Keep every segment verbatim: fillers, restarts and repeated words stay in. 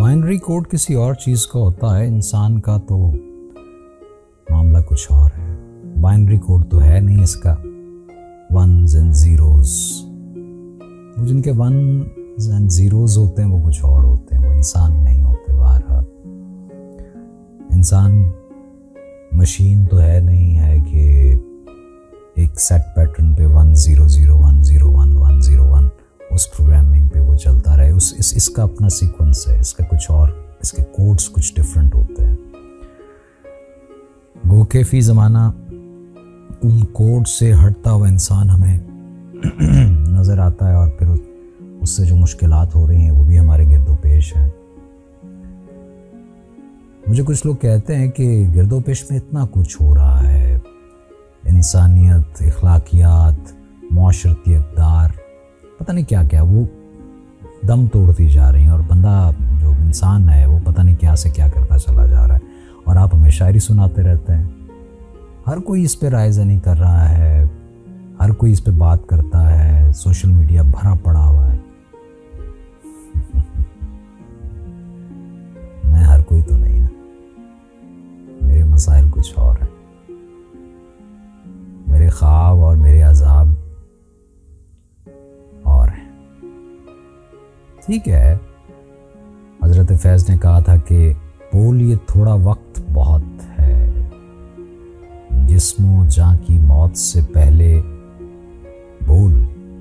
Binary code किसी और चीज़ का होता है, इंसान का तो मामला कुछ और है। बाइनरी कोड तो है नहीं इसका, वंस एंड ज़ीरोज़। वो जिनके वंस एंड ज़ीरोज़ होते हैं वो कुछ और होते हैं, वो इंसान नहीं होते। बहरहाल इंसान मशीन तो है नहीं है कि एक सेट पैटर्न पे one zero zero one zero one one zero one उस प्रोग्रामिंग पे वो चलता रहे। उस इस, इसका अपना सीक्वेंस है, इसका कुछ और, इसके कोड्स कुछ डिफरेंट होते हैं। गो के फी ज़माना उन कोड से हटता हुआ इंसान हमें नज़र आता है, और फिर उससे जो मुश्किलात हो रही हैं वो भी हमारे गिरदो पेश हैं। मुझे कुछ लोग कहते हैं कि गिरदो पेश में इतना कुछ हो रहा है, इंसानियत, इखलाकियात, माशरती अक़दार, पता नहीं क्या क्या, वो दम तोड़ती जा रही हैं, और बंदा जो इंसान है वो पता नहीं क्या से क्या करता चला जा रहा है। और आप हमें शायरी सुनाते रहते हैं। हर कोई इस पे राय ज़नी कर रहा है, हर कोई इस पे बात करता है, सोशल मीडिया भरा पड़ा हुआ है। मैं हर कोई तो नहीं ना, मेरे मसाइल कुछ और हैं, मेरे ख्वाब और मेरे अज़ाब और हैं। ठीक है, हज़रत फैज़ ने कहा था कि बोल ये थोड़ा वक्त बहुत है, जिस्मो जान की मौत से पहले बोल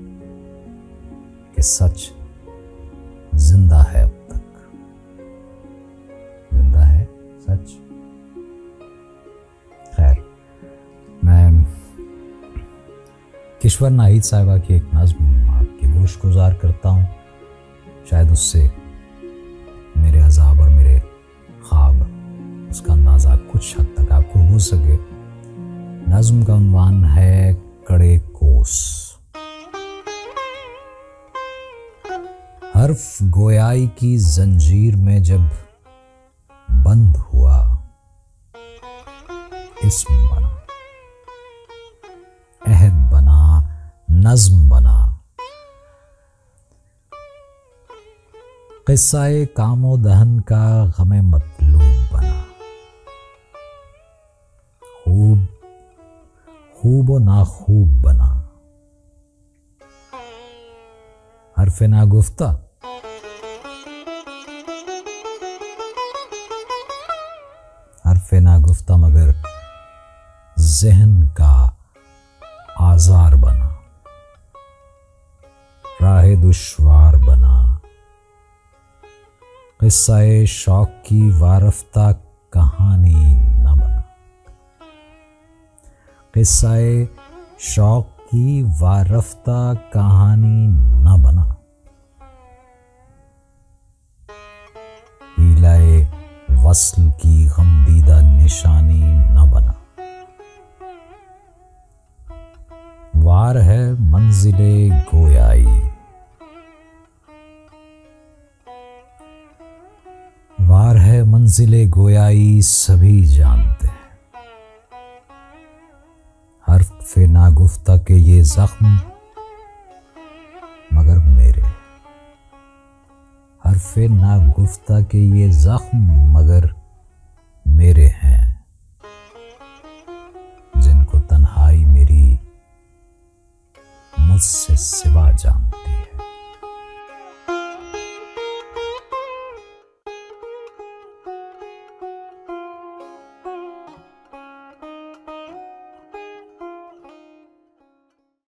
कि सच जिंदा है, अब तक जिंदा है सच। खैर, मैं किश्वर नाहिद साहिबा की एक नज़्म आपके गोश गुजार करता हूँ, शायद उससे मेरे अज़ाब और मेरे ख्वाब, उसका अंदाज़ा कुछ हद तक आपको हो सके। नज़्म का उन्वान है कड़े कोस। हर्फ गोयाई की जंजीर में जब बंद हुआ, इस्म बना, अहद बना, नज़्म बना, क़िस्सा-ए कामो दहन का ग़मे मतलूब बना। खूब खूब व नाखूब बना। हर्फ़ नागुफ्ता हर्फ़ नागुफ्ता मगर ज़हन का आज़ार बना। राह दुश्वार बना। क़िस्सा-ए शौक़ की वारफ्ता कहानी न बना। क़िस्सा-ए शौक़ की वारफ्ता कहानी न बना। हीला-ए वस्ल की गमदीदा निशानी न बना। वार है मंजिले गोयाई। वार है मंजिले गोयाई, सभी जानते हैं। हर्फ़ नागुफ्ता के ये ज़ख्म मगर मेरे। हर्फ़ नागुफ्ता के ये ज़ख्म मगर मेरे हैं, जिनको तन्हाई मेरी मुझसे सिवा जानती है।